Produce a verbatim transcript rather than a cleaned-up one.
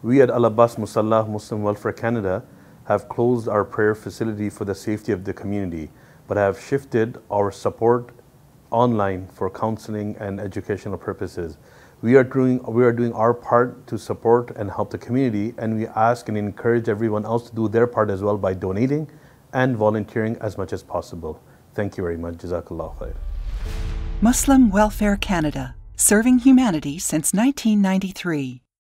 We at Al Abbas Musalla Muslim Welfare Canada have closed our prayer facility for the safety of the community, but have shifted our support online for counseling and educational purposes. We are doing, we are doing our part to support and help the community, and we ask and encourage everyone else to do their part as well by donating and volunteering as much as possible. Thank you very much. Jazakallah khair. Muslim Welfare Canada, serving humanity since nineteen ninety-three.